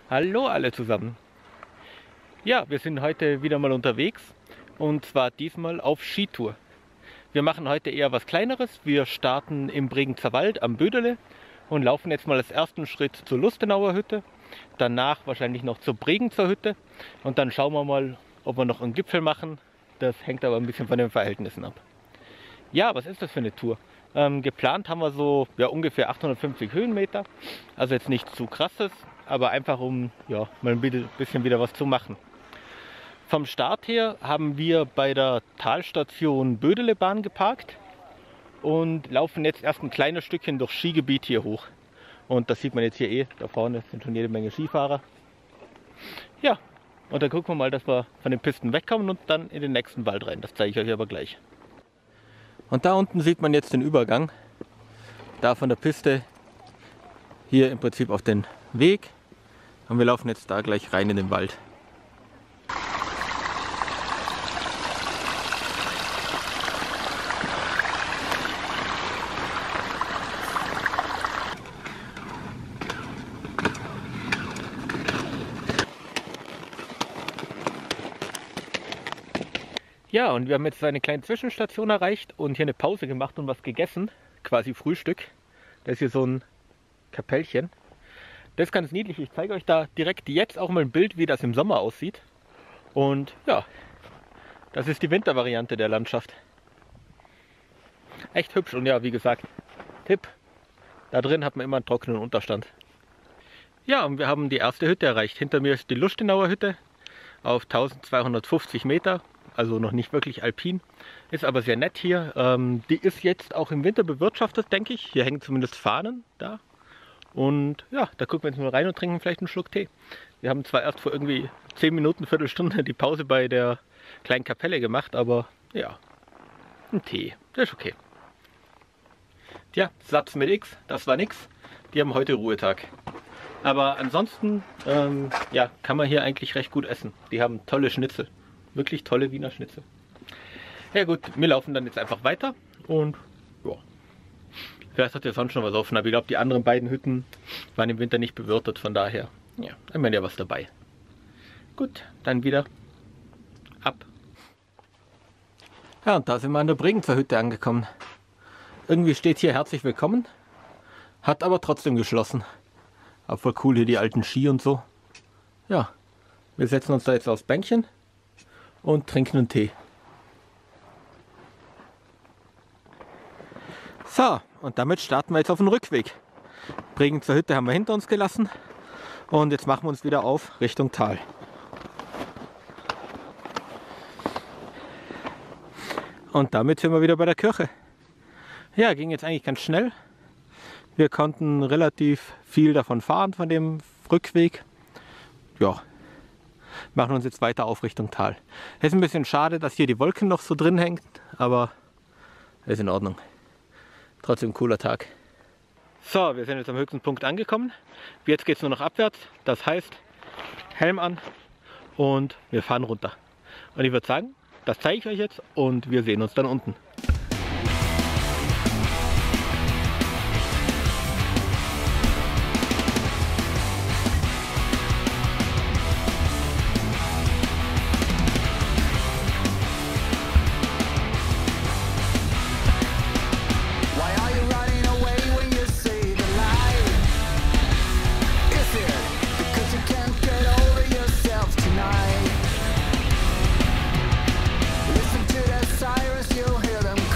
Hallo alle zusammen. Ja, wir sind heute wieder mal unterwegs und zwar diesmal auf Skitour. Wir machen heute eher was Kleineres. Wir starten im Bregenzer Wald am Bödele und laufen jetzt mal als ersten Schritt zur Lustenauer Hütte. Danach wahrscheinlich noch zur Bregenzer Hütte und dann schauen wir mal, ob wir noch einen Gipfel machen. Das hängt aber ein bisschen von den Verhältnissen ab. Ja, was ist das für eine Tour? Geplant haben wir so ungefähr 850 Höhenmeter, also jetzt nichts zu krasses, aber einfach um mal ein bisschen wieder was zu machen. Vom Start her haben wir bei der Talstation Bödelebahn geparkt und laufen jetzt erst ein kleines Stückchen durch Skigebiet hier hoch. Und das sieht man jetzt hier da vorne sind schon jede Menge Skifahrer. Ja, und dann gucken wir mal, dass wir von den Pisten wegkommen und dann in den nächsten Wald rein. Das zeige ich euch aber gleich. Und da unten sieht man jetzt den Übergang, da von der Piste hier im Prinzip auf den Weg. Und wir laufen jetzt da gleich rein in den Wald. Ja, und wir haben jetzt eine kleine Zwischenstation erreicht und hier eine Pause gemacht und was gegessen, quasi Frühstück. Da ist hier so ein Kapellchen. Das ist ganz niedlich. Ich zeige euch da direkt jetzt auch mal ein Bild, wie das im Sommer aussieht. Und ja, das ist die Wintervariante der Landschaft. Echt hübsch und ja, wie gesagt, Tipp, da drin hat man immer einen trockenen Unterstand. Ja, und wir haben die erste Hütte erreicht. Hinter mir ist die Lustenauer Hütte auf 1250 Meter. Also noch nicht wirklich alpin, ist aber sehr nett hier. Die ist jetzt auch im Winter bewirtschaftet, denke ich. Hier hängen zumindest Fahnen da. Und ja, da gucken wir jetzt mal rein und trinken vielleicht einen Schluck Tee. Wir haben zwar erst vor irgendwie 10 Minuten, Viertelstunde die Pause bei der kleinen Kapelle gemacht, aber ja, ein Tee, das ist okay. Tja, Satz mit X, das war nix. Die haben heute Ruhetag. Aber ansonsten kann man hier eigentlich recht gut essen. Die haben tolle Schnitzel. Wirklich tolle Wiener Schnitzel. Ja gut, wir laufen dann jetzt einfach weiter und ja. Vielleicht hat der sonst schon was offen, aber ich glaube, die anderen beiden Hütten waren im Winter nicht bewirtet, von daher, ja, haben wir ja was dabei. Gut, dann wieder ab. Ja, und da sind wir an der Bregenzer Hütte angekommen. Irgendwie steht hier herzlich willkommen, hat aber trotzdem geschlossen. Aber voll cool hier die alten Ski und so. Ja, wir setzen uns da jetzt aufs Bänkchen und trinken einen Tee. So, und damit starten wir jetzt auf den Rückweg. Bregenzer Hütte haben wir hinter uns gelassen und jetzt machen wir uns wieder auf Richtung Tal. Und damit sind wir wieder bei der Kirche. Ja, ging jetzt eigentlich ganz schnell. Wir konnten relativ viel davon fahren, von dem Rückweg. Ja, machen uns jetzt weiter auf Richtung Tal. Es ist ein bisschen schade, dass hier die Wolken noch so drin hängen, aber ist in Ordnung. Trotzdem cooler Tag. So, wir sind jetzt am höchsten Punkt angekommen. Jetzt geht es nur noch abwärts. Das heißt, Helm an und wir fahren runter. Und ich würde sagen, das zeige ich euch jetzt und wir sehen uns dann unten. Listen to the sirens, you'll hear them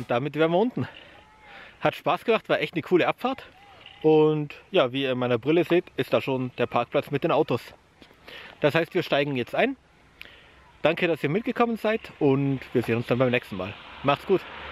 damit wären wir unten. Hat Spaß gemacht, war echt eine coole Abfahrt. Und ja, wie ihr in meiner Brille seht, ist da schon der Parkplatz mit den Autos. Das heißt, wir steigen jetzt ein. Danke, dass ihr mitgekommen seid und wir sehen uns dann beim nächsten Mal. Macht's gut!